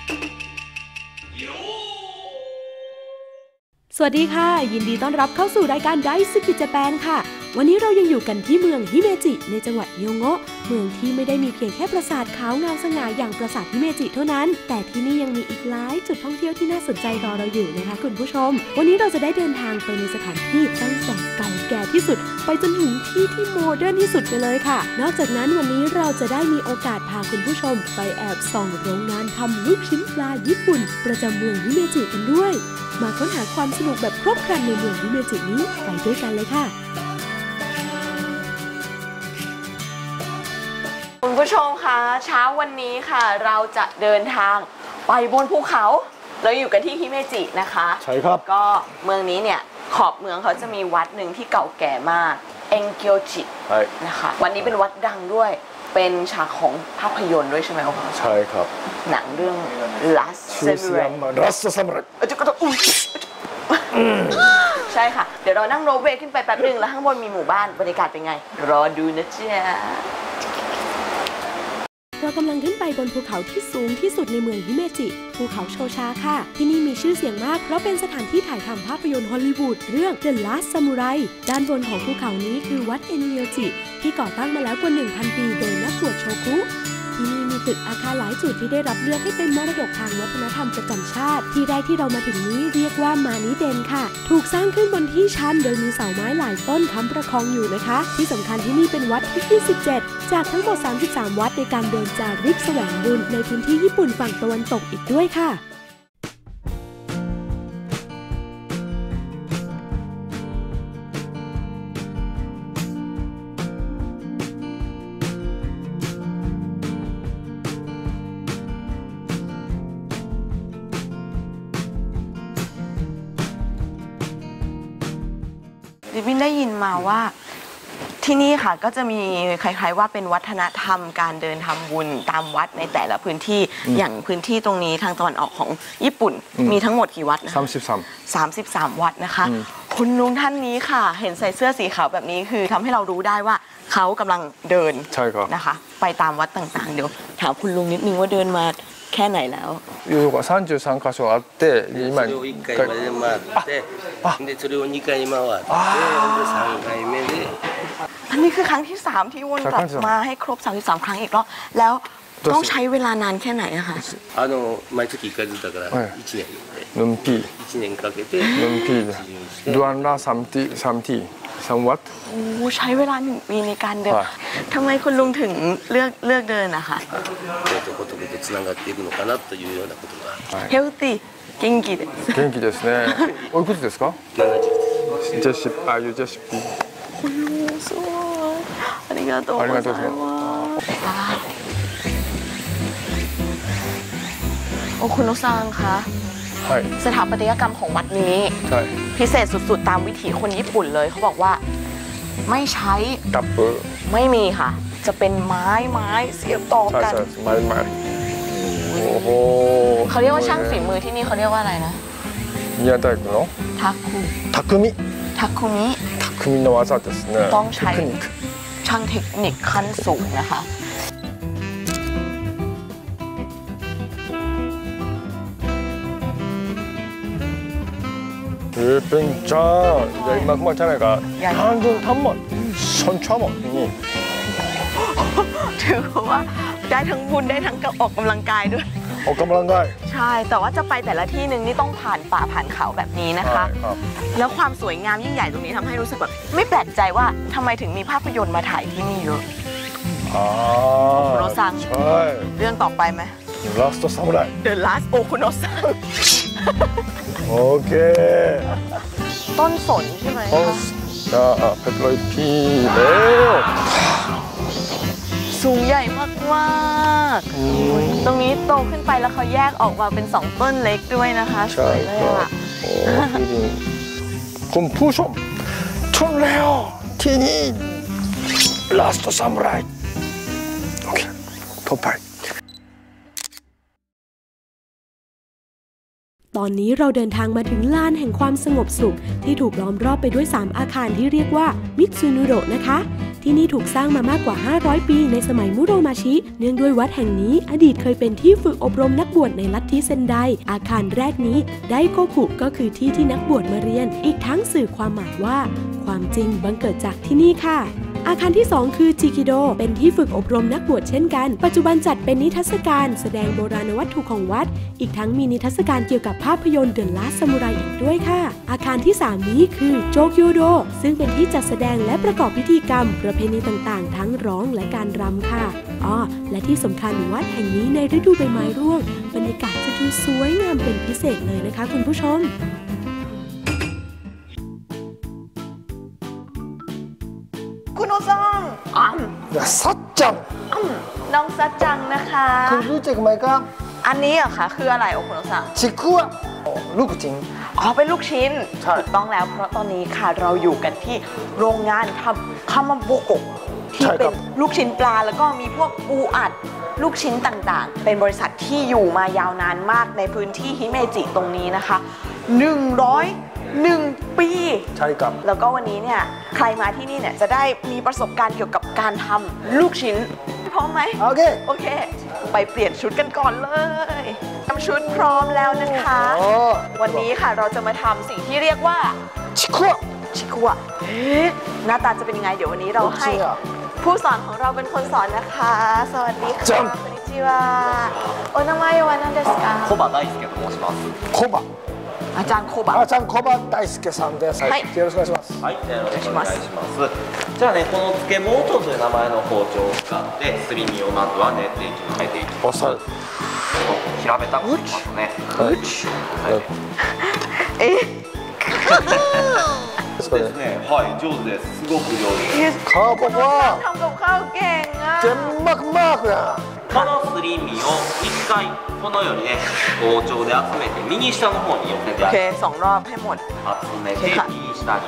สวัสดีค่ะยินดีต้อนรับเข้าสู่รายการไดซึกิเจแปนค่ะวันนี้เรายังอยู่กันที่เมืองฮิเมจิในจังหวัดโยโงะเมืองที่ไม่ได้มีเพียงแค่ปราสาทขาวงามสง่าอย่างปราสาทฮิเมจิเท่านั้นแต่ที่นี่ยังมีอีกหลายจุดท่องเที่ยวที่น่าสนใจรอเราอยู่นะคะคุณผู้ชมวันนี้เราจะได้เดินทางไปในสถานที่ตั้งแต่เก่าแก่ที่สุดไปจนถึงที่โมเดิร์นที่สุดไปเลยค่ะนอกจากนั้นวันนี้เราจะได้มีโอกาสพาคุณผู้ชมไปแอบส่องโรงงานทำลูกชิ้นปลาญี่ปุ่นประจำเมืองฮิเมจิกันด้วยมาค้นหาความสนุกแบบครบครันในเมืองฮิเมจินี้ไปด้วยกันเลยค่ะคุณผู้ชมคะเช้าวันนี้ค่ะเราจะเดินทางไปบนภูเขาเราอยู่กันที่ฮิเมจินะคะใช่ครับก็เมืองนี้เนี่ยขอบเมืองเขาจะมีวัดหนึ่งที่เก่าแก่มากเอ็งเกียวจินะคะวันนี้เป็นวัดดังด้วยเป็นฉากของภาพยนตร์ด้วยใช่ไหมครับใช่ครับหนังเรื่อง Last Samurai ใช่ค่ะเดี๋ยวเรานั่งโรลเวย์ขึ้นไปแป๊บนึงแล้วข้างบนมีหมู่บ้านบรรยากาศเป็นไงรอดูนะจ๊ะเรากำลังขึ้นไปบนภูเขาที่สูงที่สุดในเมืองฮิเมจิภูเขาโชชาค่ะที่นี่มีชื่อเสียงมากเพราะเป็นสถานที่ถ่ายทำภาพยนตร์ฮอลลีวูดเรื่อง The Last Samurai ด้านบนของภูเขานี้คือวัดเอ็นเกียวจิที่ก่อตั้งมาแล้วกว่า 1,000 ปีโดยนักบวชโชคุที่นี่มีตึกอาคารหลายจุดที่ได้รับเลือกให้เป็นมรดกทางวัฒนธรรมประจำชาติที่แรกที่เรามาถึงนี้เรียกว่ามานิเดนค่ะถูกสร้างขึ้นบนที่ชันโดยมีเสาไม้หลายต้นค้ำประคองอยู่นะคะที่สำคัญที่นี่เป็นวัดที่17จากทั้งหมด33วัดในการเดินจาริกแสวงบุญในพื้นที่ญี่ปุ่นฝั่งตะวันตกอีกด้วยค่ะดิบินได้ยินมาว่าที่นี่ค่ะก็จะมีคล้ายๆว่าเป็นวัฒนธรรมการเดินทำบุญตามวัดในแต่ละพื้นที่อย่างพื้นที่ตรงนี้ทางตะวันออกของญี่ปุ่นมีทั้งหมดกี่วัดนะ33วัดนะคะคุณลุงท่านนี้ค่ะเห็นใส่เสื้อสีขาวแบบนี้คือทำให้เรารู้ได้ว่าเขากำลังเดินนะคะไปตามวัดต่างๆเดี๋ยวถามคุณลุงนิดนึงว่าเดินมาแค่ไหนแล้ว 33箇所あって今それを1回まで回ってでそれを2回回ってで3回目でอันนี้คือครั้งที่3ที่วนกลับมาให้ครบ33ครั้งอีกรอบแล้วต้องใช้เวลานานแค่ไหนอะคะ毎月1回ずつだから1年で1年かけてヌンピードゥアンラ3วัดโอ้ใช้เวลา1 ปีในการเดินทำไมคุณลุงถึงเลือกเดินอะคะつながっていくのかなというようなことがヘルティ元気ですねおいくつですか70ですジェシピคุณลุงสวยありがとうございますโอ้คุณลุงซังคะสถาปัตยกรรมของวัดนี้พิเศษสุดๆตามวิถีคนญี่ปุ่นเลยเขาบอกว่าไม่ใช้ดับเบลไม่มีค่ะจะเป็นไม้เสียบต่อกันไม้โอ้โหเขาเรียกว่าช่างฝีมือที่นี่เขาเรียกว่าอะไรนะ宮大工のทักคุมิの技ですねต้องใช้ช่างเทคนิคขั้นสูงนะคะเป็นจ้าใหญ่มากๆใช่ไหมครับทั้งหมดชั่วโมงนี่ถือว่าได้ทั้งบุญได้ทั้งออกกำลังกายด้วยออกกำลังกายใช่แต่ว่าจะไปแต่ละที่หนึ่งนี่ต้องผ่านป่าผ่านเขาแบบนี้นะคะแล้วความสวยงามยิ่งใหญ่ตรงนี้ทำให้รู้สึกแบบไม่แปลกใจว่าทำไมถึงมีภาพยนตร์มาถ่ายที่นี่เยอะคุณโนซังเรื่องต่อไปไหม Last Samurai The Last โอคุณโนซังโอเคต้นสนใช่ไหมคะเพชรลอยพีแล้วสูงใหญ่มากๆตรงนี้โตขึ้นไปแล้วเขาแยกออกมาเป็น2ต้นเล็กด้วยนะคะสวยเลยอ่ะคุณผู้ชมถึงแล้วที่นี่ Last Samurai โอเคต่อไปตอนนี้เราเดินทางมาถึงลานแห่งความสงบสุขที่ถูกล้อมรอบไปด้วย3อาคารที่เรียกว่ามิตซูนุโดะนะคะที่นี่ถูกสร้างมามากกว่า 500 ปีในสมัยมุโรมาชิ เนื่องด้วยวัดแห่งนี้อดีตเคยเป็นที่ฝึกอบรมนักบวชในลัทธิเซนได อาคารแรกนี้ไดโกคุก็คือที่ที่นักบวชมาเรียน อีกทั้งสื่อความหมายว่าความจริงบังเกิดจากที่นี่ค่ะอาคารที่ 2 คือจิกิโดเป็นที่ฝึกอบรมนักบวชเช่นกันปัจจุบันจัดเป็นนิทรรศการแสดงโบราณวัตถุของวัดอีกทั้งมีนิทรรศการเกี่ยวกับภาพยนตร์ The Last Samurai อีกด้วยค่ะอาคารที่ 3 นี้คือโจกโยโดซึ่งเป็นที่จัดแสดงและประกอบพิธีกรรมประเพณีต่างๆทั้งร้องและการรำค่ะและที่สำคัญวัดแห่งนี้ในฤดูใบไม้ร่วงบรรยากาศจะดูสวยงามเป็นพิเศษเลยนะคะคุณผู้ชมคุณโอซังสัจจังน้องซัจจังนะคะคุณรู้จักไหมครับอันนี้เหรอคะคืออะไรคุณโอซังชิคุอะลูกชิ้นเป็นลูกชิ้นถูกต้องแล้วเพราะตอนนี้ค่ะเราอยู่กันที่โรงงานทำคามาโบโกะที่เป็นลูกชิ้นปลาแล้วก็มีพวกปูอัดลูกชิ้นต่างๆเป็นบริษัทที่อยู่มายาวนานมากในพื้นที่ฮิเมจิตรงนี้นะคะ101 ปีใช่ครับแล้วก็วันนี้เนี่ยใครมาที่นี่เนี่ยจะได้มีประสบการณ์เกี่ยวกับการทำลูกชิ้นพร้อมไหมโอเคไปเปลี่ยนชุดกันก่อนเลยทำชุดพร้อมแล้วนะคะวันนี้ค่ะเราจะมาทำสิ่งที่เรียกว่าชิคุอะหน้าตาจะเป็นยังไงเดี๋ยววันนี้เราให้ผู้สอนของเราเป็นคนสอนนะคะสวัสดีค่ะこんにちはお名前は何ですか小葉大輔と申します小葉อาจารย์โคบะ大輔さんです。はい、よろしくお願いします。 はい、よろしくお願いします。じゃあね、この漬けモートという名前の包丁を使ってすり身をまずは練っていきます。平べたくしますね。そうですね。はい、上手です。すごく上手です。 顔ここはทำกับข้าวเก่งอ่ะ全マークや。 このすり身を一回このようにね包丁で集めて右下の方に寄せて 2 รอบให้หมด集めて右下に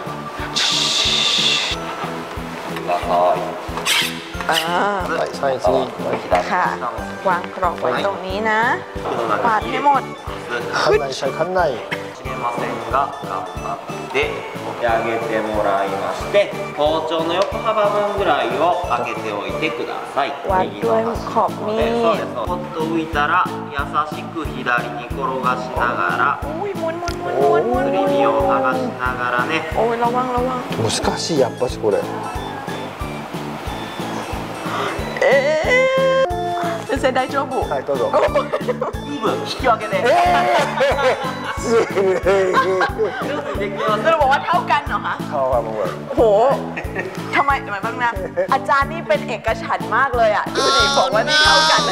くださいはい、サイズにค่ะวางกรอบไว้ตรงนี้นะปาดให้หมดขันใน閉めませんが頑張って上げてもらいまして包丁の横幅分ぐらいを開けておいてくださいวัดด้วยขอบมีดポッと浮いたら優しく左に転がしながらすり身を剥がしながらねระวัง難しいやっぱしこれ先生大丈夫はいどうぞイブ引き分けでเราบอกว่าเท่ากันเหรอคะเท่ากันหมดโหทำไมบ้างนะอาจารย์นี่เป็นเอกฉันท์มากเลยอ่ะดูดิบอกว่านี่เท่ากัน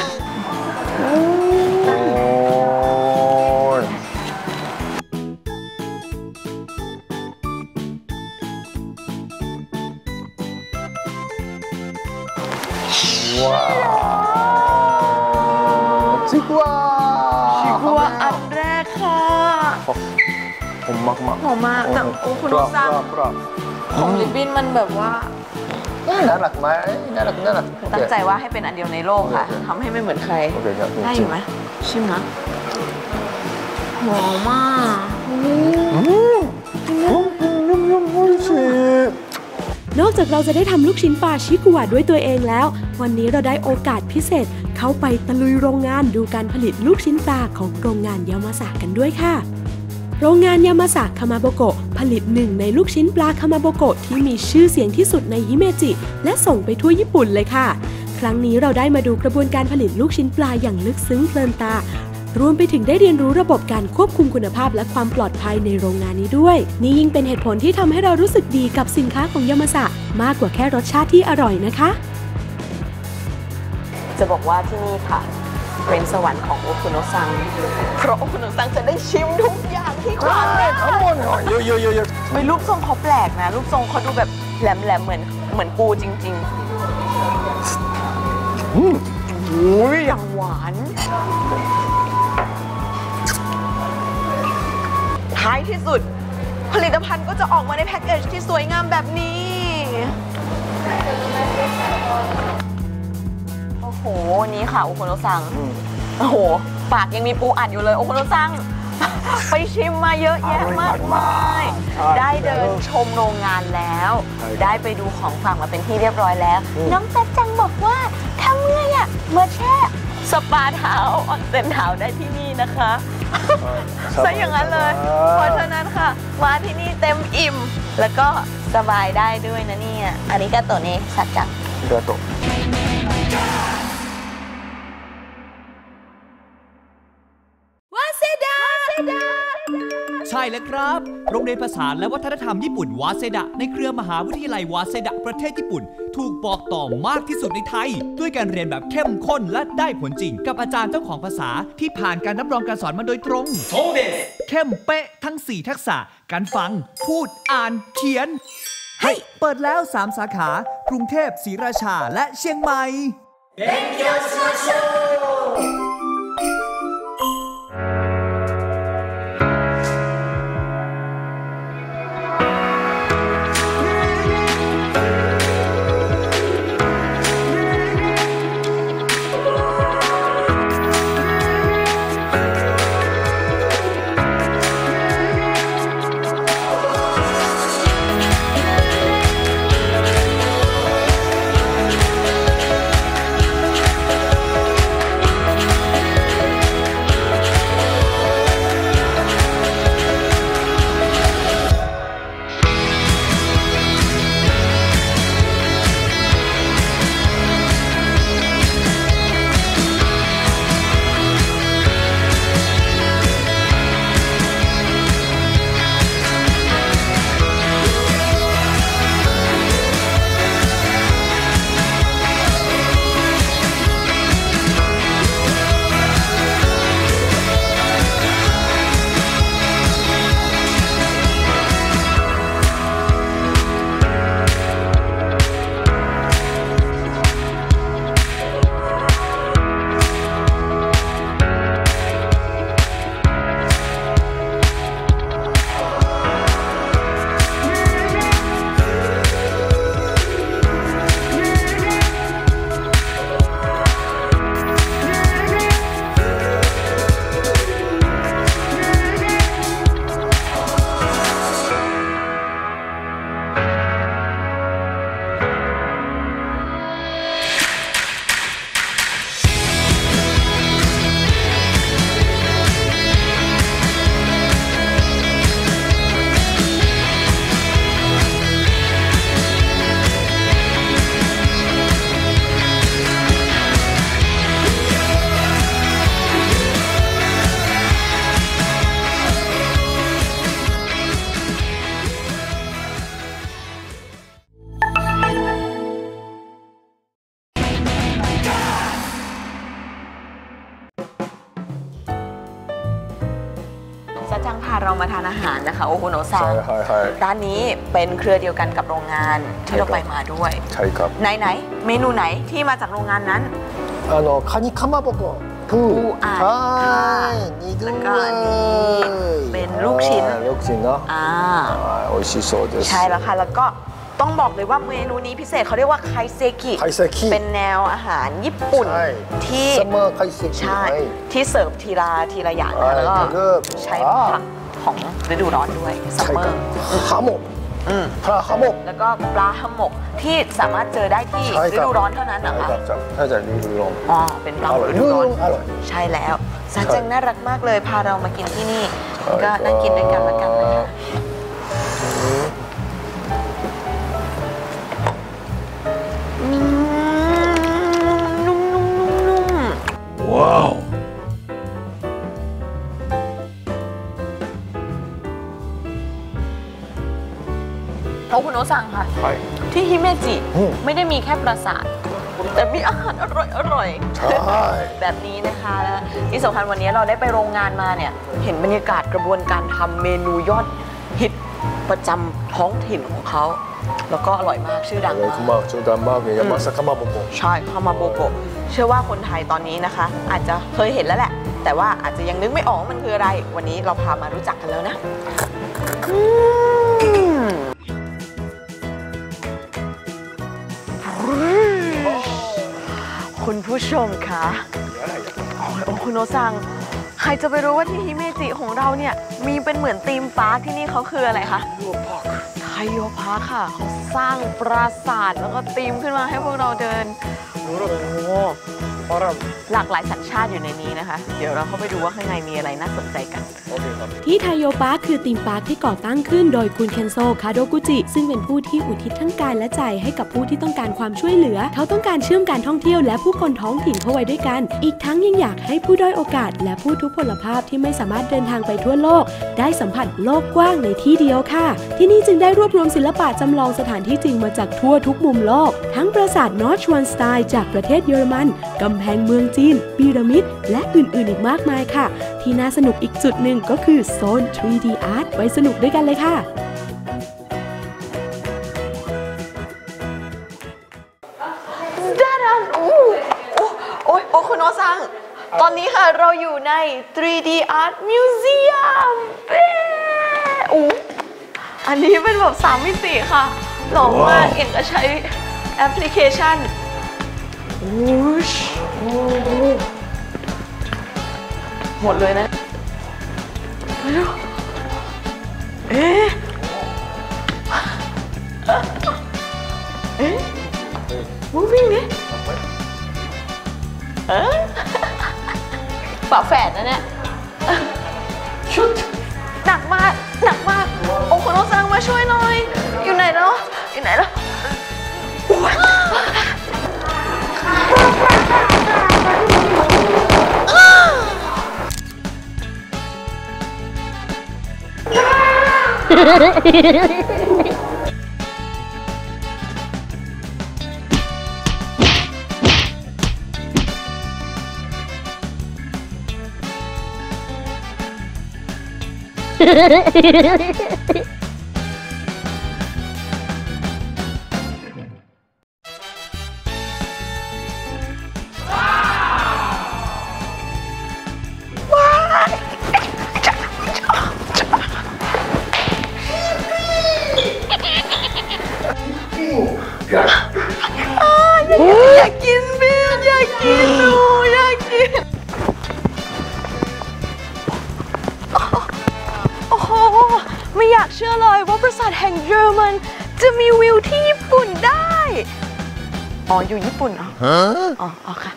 ว้าวชิคุอะอันแรกค่ะหอมมากแต่คุณรู้ซังของลิบบิ้นมันแบบว่าน่ารักไหมน่ารักตั้งใจว่าให้เป็นอันเดียวในโลกค่ะทำให้ไม่เหมือนใครได้อยู่ไหมชิมนะหอมมากนอกจากเราจะได้ทำลูกชิ้นปลาชิกุวะด้วยตัวเองแล้ววันนี้เราได้โอกาสพิเศษเข้าไปตะลุยโรงงานดูการผลิตลูกชิ้นปลาของโรงงานยามาสะกันด้วยค่ะโรงงานยามาสะคามาโบโกะผลิตหนึ่งในลูกชิ้นปลาคามาโบโกะที่มีชื่อเสียงที่สุดในฮิเมจิและส่งไปทั่วญี่ปุ่นเลยค่ะครั้งนี้เราได้มาดูกระบวนการผลิตลูกชิ้นปลาอย่างลึกซึ้งเพลินตารวมไปถึงได้เรียนรู้ระบบการควบคุมคุณภาพและความปลอดภัยในโรงงานนี้ด้วยนี่ยิ่งเป็นเหตุผลที่ทำให้เรารู้สึกดีกับสินค้าของยามาสะมากกว่าแค่รสชาติที่อร่อยนะคะจะบอกว่าที่นี่ค่ะเป็นสวรรค์ของโอคุโนะซังเพราะโอคุโนะซังจะได้ชิมทุกอย่างที่ขวางหน้ารูปทรงเขาแปลกนะรูปทรงเขาดูแบบแหลมๆเหมือนปูจริงๆอย่างหวานท้ายที่สุดผลิตภัณฑ์ก็จะออกมาในแพ็กเกจที่สวยงามแบบนี้โอ้โหนี้ค่ะโอคุโนะซังโอ้โหปากยังมีปูอัดอยู่เลยโอคุโนะซังไปชิมมาเยอะแยะมากมายได้เดินชมโรงงานแล้วได้ไปดูของฝากมาเป็นที่เรียบร้อยแล้วน้องตั๊จังบอกว่าทำไงอะมาแช่สปาเท้าออนเซ็นเท้าได้ที่นี่นะคะซะอย่างนั้นเลยเพราะฉะนั้นค่ะมาที่นี่เต็มอิ่มแล้วก็สบายได้ด้วยนะเนี่ยอันนี้ก็ตัวนี้สักจังเดือดตกใช่แล้วครับโรงเรียนภาษาและวัฒนธรรมญี่ปุ่นวาเซดะในเครือมหาวิทยาลัยวาเซดะประเทศญี่ปุ่นถูกบอกต่อมากที่สุดในไทยด้วยการเรียนแบบเข้มข้นและได้ผลจริงกับอาจารย์เจ้าของภาษาที่ผ่านการรับรองการสอนมาโดยตรงเข้มเป๊ะทั้ง4ทักษะการฟังพูดอ่านเขียนให้เปิดแล้ว3สาขากรุงเทพศรีราชาและเชียงใหม่จังพาเรามาทานอาหารนะคะโอคุโนะซังร้านนี้เป็นเครือเดียวกันกับโรงงานที่เราไปมาด้วยใช่ครับไหนเมนูไหนที่มาจากโรงงานนั้นカニかまぼこปูอัดค่ะแล้วก็อันนี้เป็นลูกชิ้นเนาะโอชิโซเดสใช่แล้วค่ะแล้วก็ต้องบอกเลยว่าเมนูนี้พิเศษเขาเรียกว่าไคเซกิเป็นแนวอาหารญี่ปุ่นที่ใช่ที่เสิร์ฟทีละอย่างแล้วก็ใช้ผักของฤดูร้อนด้วยซัมเมอร์ฮาโมกปลาฮาโมกแล้วก็ปลาฮาโมกที่สามารถเจอได้ที่ฤดูร้อนเท่านั้นนะคะถ้าจะฤดูร้อนเป็นปลาฤดูร้อนใช่แล้วซาจังน่ารักมากเลยพาเรามากินที่นี่ก็นั่งกินด้วยกันแล้วกันนะคะว้าวโอคุโนะซังค่ะที่ฮิเมจิไม่ได้มีแค่ปราสาทแต่มีอาหารอร่อยแบบนี้นะคะและที่สำคัญวันนี้เราได้ไปโรงงานมาเนี่ยเห็นบรรยากาศกระบวนการทำเมนูยอดฮิตประจำท้องถิ่นของเขาแล้วก็อร่อยมากชื่อดังมากชื่อดังมากเลยยามาซาคามาโบโกะใช่คามาโบโกะเชื่อว่าคนไทยตอนนี้นะคะอาจจะเคยเห็นแล้วแหละแต่ว่าอาจจะยังนึกไม่ออกมันคืออะไรวันนี้เราพามารู้จักกันแล้วนะคุณผู้ชมคะโอคุโนะซังใครจะไปรู้ว่าที่ฮิเมจิของเราเนี่ยมีเป็นเหมือนธีมปาร์คที่นี่เขาคืออะไรคะไทโยพาร์คค่ะเขาสร้างปราสาทแล้วก็ธีมขึ้นมาให้พวกเราเดินโอ้หลากหลายสัญชาติอยู่ในนี้นะคะเดี๋ยวเราเข้าไปดูว่าข้างในมีอะไรน่าสนใจกันที่ไทโยปาร์คคือธีมปาร์คที่ก่อตั้งขึ้นโดยคุณเคนโซ คาโดกุจิซึ่งเป็นผู้ที่อุทิศทั้งกายและใจให้กับผู้ที่ต้องการความช่วยเหลือเขาต้องการเชื่อมการท่องเที่ยวและผู้คนท้องถิ่นเข้าไว้ด้วยกันอีกทั้งยังอยากให้ผู้ด้อยโอกาสและผู้ทุพพลภาพที่ไม่สามารถเดินทางไปทั่วโลกได้สัมผัสโลกกว้างในที่เดียวค่ะที่นี่จึงได้รวบรวมศิลปะจำลองสถานที่จริงมาจากทั่วทุกมุมโลกทั้งปราสาทนอร์ชวานสไตล์จากประเทศเยอรมันกำแพงเมืองจีนพีระมิดและอื่นๆอีกมากมายค่ะที่น่าสนุกอีกจุดหนึ่งก็คือโซน 3D Art ไว้สนุกด้วยกันเลยค่ะโอ้คุณโอซังตอนนี้ค่ะเราอยู่ใน 3D Art Museum อันนี้เป็นแบบ3 มิติค่ะหล่อมากเอ็นก็ใช้แอปพลิเคชันหมดเลยนะmoving เนี่ยฝาแฝดนะเนี่ยชุดหนักมากโอ้คุณโอซังมาช่วยหน่อยอยู่ไหนแล้วอยากกินเบียร์อยากกินโอ้โหไม่อยากเชื่อเลยว่าปราสาทแห่งเยอรมันจะมีวิวที่ญี่ปุ่นได้อ๋ออยู่ญี่ปุ่นเหรออ๋อค่ะ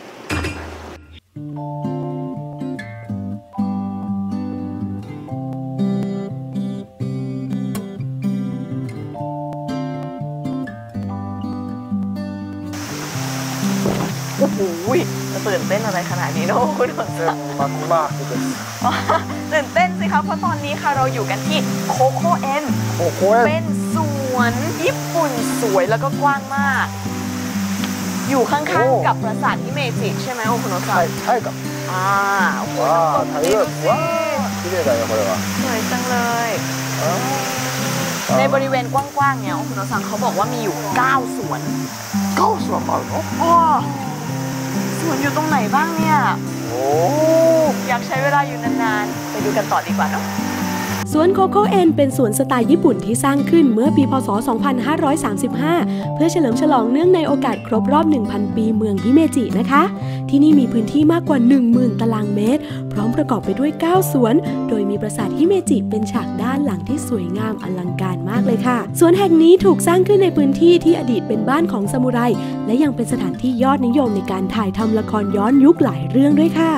โอ้โหจะตื่นเต้นอะไรขนาดนี้นะคุณโอซังมากตื่นเต้นสิคะเพราะตอนนี้ค่ะเราอยู่กันที่โคโค่เอ็นเป็นสวนญี่ปุ่นสวยแล้วก็กว้างมากอยู่ข้างๆกับปราสาทฮิเมจิใช่ไหมคุณโอซังใช่ครับโอ้โหนี่ดูสิสวยจังเลยในบริเวณกว้างๆเนี่ยคุณโอซังเขาบอกว่ามีอยู่9 สวนมาเหรอสวนอยู่ตรงไหนบ้างเนี่ยอยากใช้เวลาอยู่นานๆไปดูกันต่อดีกว่าเนาะสวนโคโค่เอ็นเป็นสวนสไตล์ญี่ปุ่นที่สร้างขึ้นเมื่อปีพ.ศ. 2535 เพื่อเฉลิมฉลองเนื่องในโอกาสครบรอบ 1,000 ปีเมืองฮิเมจินะคะที่นี่มีพื้นที่มากกว่า 10,000 ตารางเมตรพร้อมประกอบไปด้วย9 สวนโดยมีปราสาทฮิเมจิเป็นฉากด้านหลังที่สวยงามอลังการมากเลยค่ะสวนแห่งนี้ถูกสร้างขึ้นในพื้นที่ที่อดีตเป็นบ้านของซามูไรและยังเป็นสถานที่ยอดนิยมในการถ่ายทำละครย้อนยุคหลายเรื่องด้วยค่ะ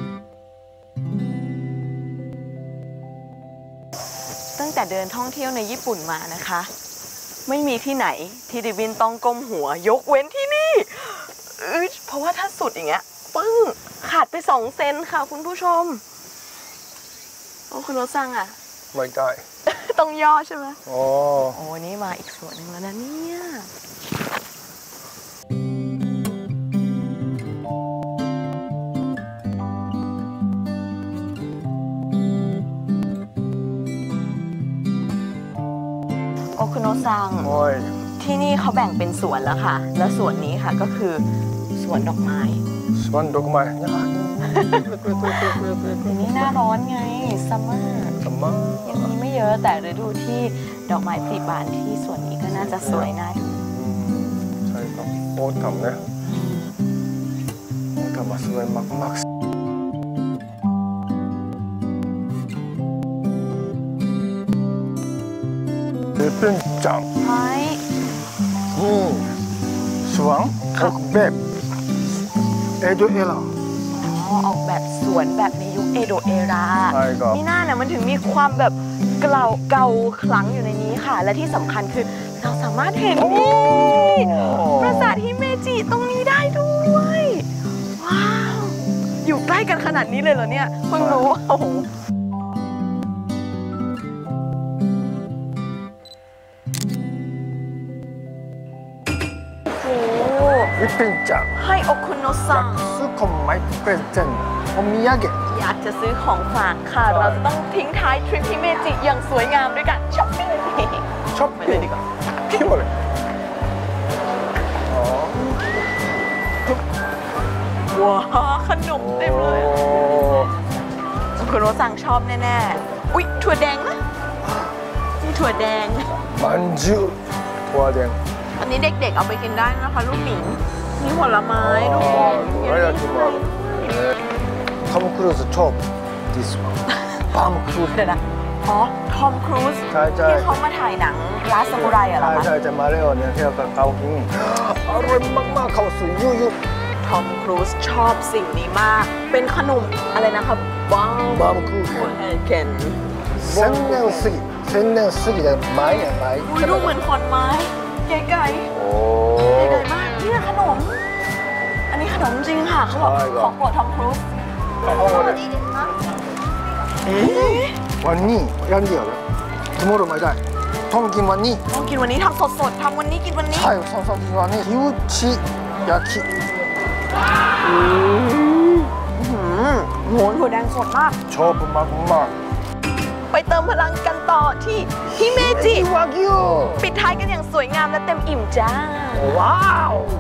ตั้งแต่เดินท่องเที่ยวในญี่ปุ่นมานะคะไม่มีที่ไหนที่ดิบินต้องก้มหัวยกเว้นที่นี่เพราะว่าถ้าสุดอย่างเงี้ยปึ้งขาดไป2 เซนค่ะคุณผู้ชมคุณโอซังไม่ได้ต้องย่อใช่ไหมโอ้นี่มาอีกส่วนหนึ่งแล้วนะเนี่ยคุณโอซังที่นี่เขาแบ่งเป็นสวนแล้วค่ะแล้วสวนนี้ค่ะก็คือสวนดอกไม้ทีนี้หน้าร้อนไงซัมเมอร์ยังมีไม่เยอะแต่ฤดูที่ดอกไม้ผลิบานที่สวนนี้ก็น่าจะสวยน่าดูใช่ครับโอ้ทำเนี่ยทำมาสวยมากๆ 빈짱 เฮ้ย 수왕 옥백 에도 에라 อ๋อออกแบบสวนแบบในยุคเอโดะเอราใช่ครับนี่น่าเนี่ยมันถึงมีความแบบเก่าขลังอยู่ในนี้ค่ะ และที่สำคัญคือเราสามารถเห็นนี่ปราสาทฮิเมจิตรงนี้ได้ด้วย ว้าว อยู่ใกล้กันขนาดนี้เลยเหรอเนี่ยเพิ่งรู้โอ้โห 윗빈짱 ให้โอคุโนะซัง 수컷 마이 프레젠트お土産อยากจะซื้อของฝากค่ะ เราจะต้องทิ้งท้ายทริปฮิเมจิอย่างสวยงามด้วยกันช้อปปิ้ง 쇼핑 피곤해 ว้าวขนมเต็มเลยคุณโรสั่งชอบแน่ๆ อุ๊ย ถั่วแดงนะนี่ถั่วแดง 만주 도화댕 อันนี้เด็กๆเอาไปกินได้นะคะลูกหมิงมีผลไม้ลูกอม 노래가 좀 톰 크루즈 처음 This one 톰 크루즈 เดี๋ยวนะ อ๋อ ทอมครูซใช่ใช่ที่เขามาถ่ายหนังลาสซามูไรอะเหรอคะใช่จะมาเร็วเนี่ยที่เราเกาหิงอร่อยมากๆเขาสุดยุยทอมครูซชอบสิ่งนี้มาก เป็นขนมอะไรนะครับบ้าวバームクーヘンเก่น千年過ぎ千年過ぎで前や前อุ้ยดูเหมือนขอนไม้เก๋ไก่โอ้เก๋ไก่มากเนี่ยขนม อันนี้ขนมจริงค่ะเขาบอกใช่ครับของโปรดทอมครูซวันนี้ยังเดียวเลย tomorrow ไม่ได้ต้องกินวันนี้ต้องกินวันนี้ทำสดๆทำวันนี้กินวันนี้ใช่ต้องกินวันนี้คิวชิยากิโหถั่วแดงสดมากชอบมากไปเติมพลังกันต่อที่ฮิเมจิวากิวปิดท้ายกันอย่างสวยงามและเต็มอิ่มจ้าว้าว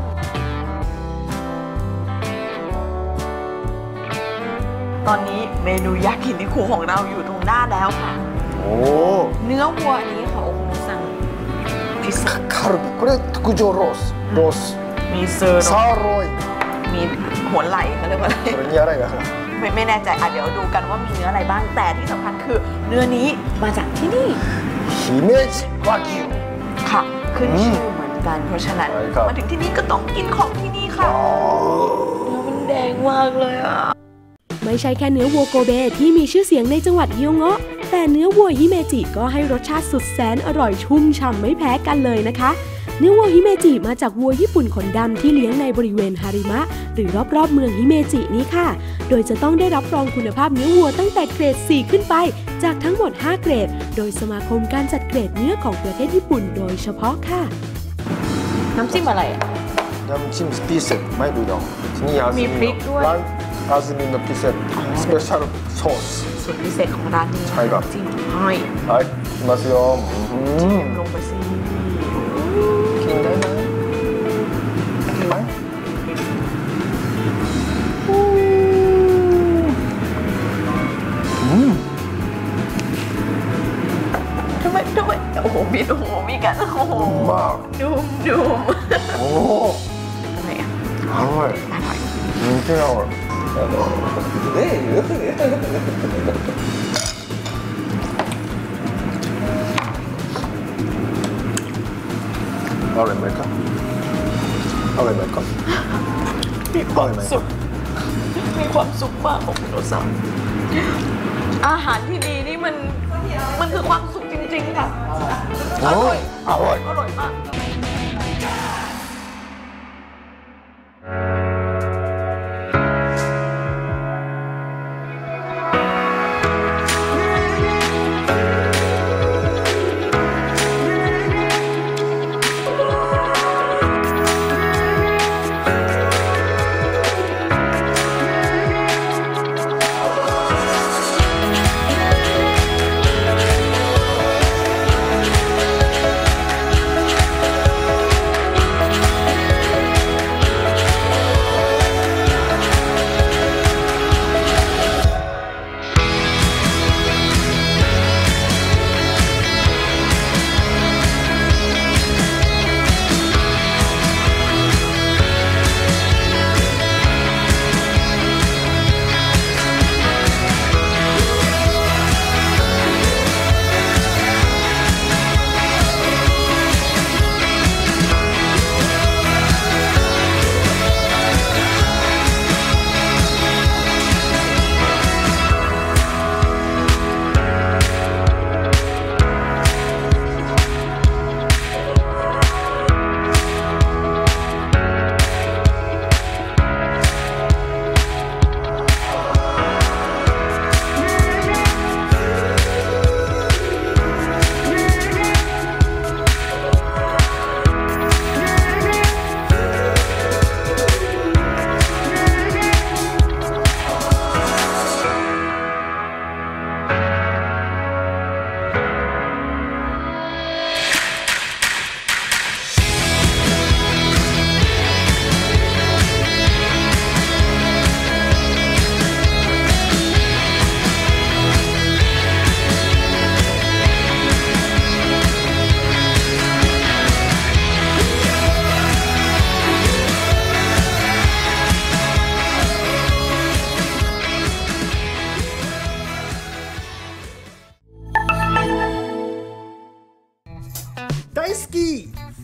ตอนนี้เมนูยากินิคุของเราอยู่ตรงหน้าแล้วค่ะโอ้เนื้อวัวอันนี้ค่ะโอคุโนะซังพิเศษカルビこれ特上ロースロースมีเซอร์サーロインมีหัวไหล่เขาเรียกว่าอะไรこれにอะไรกันไม่แน่ใจเดี๋ยวดูกันว่ามีเนื้ออะไรบ้างแต่ที่สำคัญคือเนื้อนี้มาจากที่นี่姫路和牛ค่ะขึ้นชื่อเหมือนกันเพราะฉะนั้นใช่ครับมาถึงที่นี่ก็ต้องกินของที่นี่ค่ะเนื้อมันแดงมากเลยอ่ะไม่ใช่แค่เนื้อวัวโกเบที่มีชื่อเสียงในจังหวัดฮิโยโงะแต่เนื้อวัวฮิเมจิก็ให้รสชาติสุดแสนอร่อยชุ่มฉ่ำไม่แพ้กันเลยนะคะเนื้อวัวฮิเมจิมาจากวัวญี่ปุ่นขนดำที่เลี้ยงในบริเวณฮาริมะหรือรอบๆเมืองฮิเมจินี้ค่ะโดยจะต้องได้รับรองคุณภาพเนื้อวัวตั้งแต่เกรด 4 ขึ้นไปจากทั้งหมด 5 เกรด โดยสมาคมการจัดเกรดเนื้อของประเทศญี่ปุ่นโดยเฉพาะค่ะน้ำจิ้มอะไรอ่ะน้ำจิ้มพิเศษไม่ดูดองที่นี่มีพริกด้วยร้านอาซามิโนะพิเศษสเปเชียลซอสส่วนพิเศษของร้านนี้ใช่ครับจิ้มให้はいいきますよลงไปสิกินได้ไหมกินไหมทำไมโอ้โหมีกันโอ้โหมากดูมโอ้อะไรอ่ะอร่อยอร่อยจริงๆอร่อยอร่อยไหมครับอร่อยไหมครับมีความสุขมีความสุขมากของคุณโอซังอาหารที่ดีนี่มันคือความสุขจริงๆค่ะอร่อยอร่อยอร่อยมาก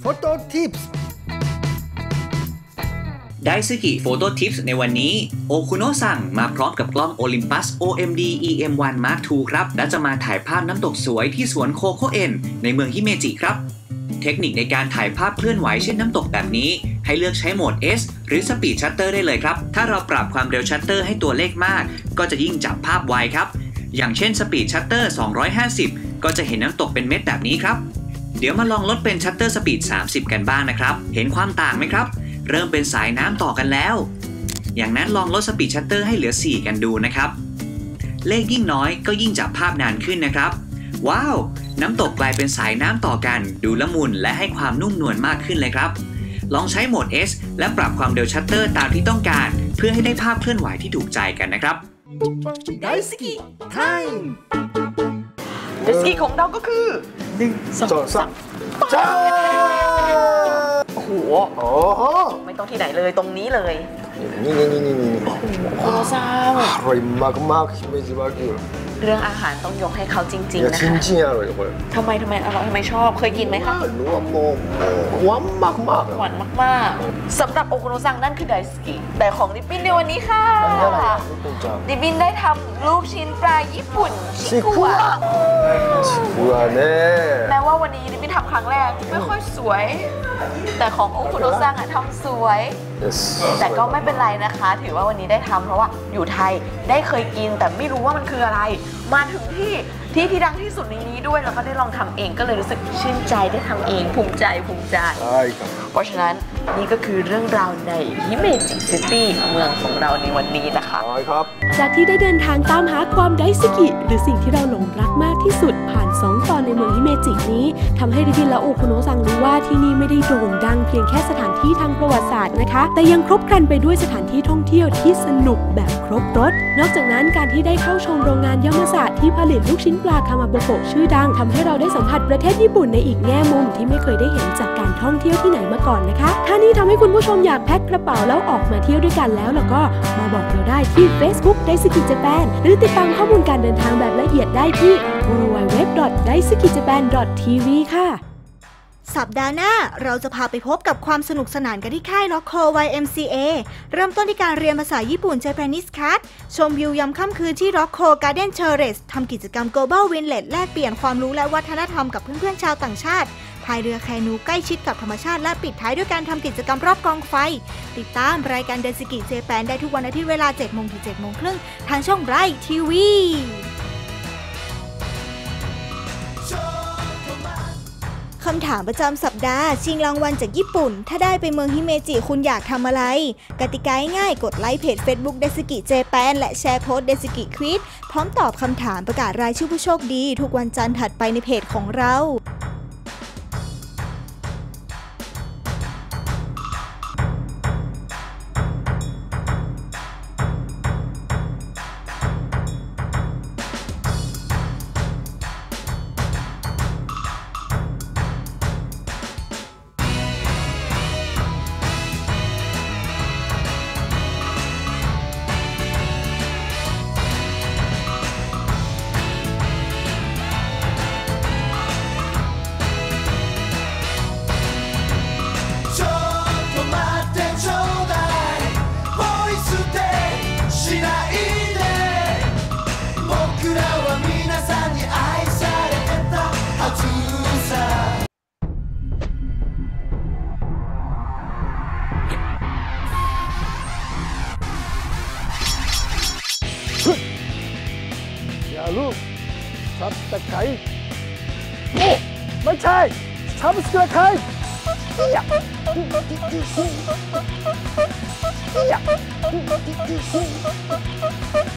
Photo Tips ไดซึกิโฟโต้ทิปส์ในวันนี้โอคุโนะซังมาพร้อมกับกล้อง Olympus OMD EM1 Mark II ครับและจะมาถ่ายภาพน้ำตกสวยที่สวนโคโคเอ็นในเมืองฮิเมจิครับเทคนิคในการถ่ายภาพเคลื่อนไหวเช่นน้ำตกแบบนี้ให้เลือกใช้โหมด S หรือ Speed Shutter ได้เลยครับถ้าเราปรับความเร็วชัตเตอร์ให้ตัวเลขมากก็จะยิ่งจับภาพไวครับอย่างเช่น Speed Shutter 250ก็จะเห็นน้ำตกเป็นเม็ดแบบนี้ครับเดี๋ยวมาลองลดเป็น Shutter Speed 30กันบ้างนะครับเห็นความต่างไหมครับเริ่มเป็นสายน้ำต่อกันแล้วอย่างนั้นลองลด Speed Shutter ให้เหลือ4กันดูนะครับเลขยิ่งน้อยก็ยิ่งจับภาพนานขึ้นนะครับว้าวน้ำตกกลายเป็นสายน้ำต่อกันดูละมุนและให้ความนุ่มนวลมากขึ้นเลยครับลองใช้โหมด S และปรับความเร็วชัตเตอร์ตามที่ต้องการเพื่อให้ได้ภาพเคลื่อนไหวที่ถูกใจกันนะครับไดซึกิไทม์ไดซึกิของเราก็คือ1 2 3จ้าโอ้โหไม่ต้องที่ไหนเลยตรงนี้เลยนี่โคโนซังอร่อยมากๆฮิเมจิวากิวเรื่องอาหารต้องยกให้เขาจริงๆนะคะจริงๆอร่อยเลยทำไมอร่อยทำไมชอบเคยกินไหมคะหวานมากหวานมากๆสำหรับโอคุโนะซังนั่นคือไดซึกิแต่ของดิบินในวันนี้ค่ะดิบินได้ทำลูกชิ้นปลาญี่ปุ่นชิคุะแม้ว่าวันนี้ดิบินทำครั้งแรกไม่ค่อยสวยแต่ของโอคุโนะซังทำสวยแต่ก็ไม่เป็นไรนะคะถือว่าวันนี้ได้ทำเพราะว่าอยู่ไทยได้เคยกินแต่ไม่รู้ว่ามันคืออะไรมาถึงที่ดังที่สุดในนี้ด้วยแล้วก็ได้ลองทำเองก็เลยรู้สึกชื่นใจได้ทำเองภูมิใจเพราะฉะนั้นนี่ก็คือเรื่องราวในฮิเมจิซิตี้เมืองของเราในวันนี้นะคะจากที่ได้เดินทางตามหาความไดซึกิหรือสิ่งที่เราหลงรักมากที่สุดผ่าน2 ตอนในเมืองฮิเมจินี้ทำให้ดิบินและโอคุโนะซังรู้ว่าที่นี่ไม่ได้โด่งดังเพียงแค่สถานที่ทางประวัติศาสตร์นะคะแต่ยังครบครันไปด้วยสถานที่ท่องเที่ยวที่สนุกแบบครบรสนอกจากนั้นการที่ได้เข้าชมโรงงานยามาสะที่ผลิตลูกชิ้นปลาคามาโบโกะชื่อดังทำให้เราได้สัมผัสประเทศญี่ปุ่นในอีกแง่มุมที่ไม่เคยได้เห็นจากการท่องเที่ยวที่ไหนมาก่อนนะคะถ้านี้ทำให้คุณผู้ชมอยากแพ็คกระเป๋าแล้วออกมาเที่ยวด้วยกันแล้วก็มาบอกเราได้ที่ Facebook Daisuki Japan หรือติดตามข้อมูลการเดินทางแบบละเอียดได้ที่ www.daisukijapan.tv ค่ะสัปดาห์หน้าเราจะพาไปพบกับความสนุกสนานกันที่ค่ายล็อกโค YMCA เริ่มต้นที่การเรียนภาษาญี่ปุ่น Japanese Class ชมวิวยามค่ำคืนที่ล็อกโค Garden Terrace ทำกิจกรรม Global Village แลกเปลี่ยนความรู้และวัฒนธรรมกับเพื่อนๆชาวต่างชาติพายเรือแคนูใกล้ชิดกับธรรมชาติและปิดท้ายด้วยการทำกิจกรรมรอบกองไฟติดตามรายการ Daisuki Japan ได้ทุกวันอาทิตย์เวลา 7 โมงถึง 7 โมงครึ่งทางช่อง Bright TVคำถามประจำสัปดาห์ชิงรางวัลจากญี่ปุ่นถ้าได้ไปเมืองฮิเมจิคุณอยากทำอะไรกติกาง่ายกดไลค์เพจ Facebook Daisuki Japan และแชร์โพสต์ Daisuki Quiz พร้อมตอบคำถามประกาศรายชื่อผู้โชคดีทุกวันจันทร์ถัดไปในเพจของเราลูกซับตะไคร้โอ้ไม่ใช่ซับตะไคร้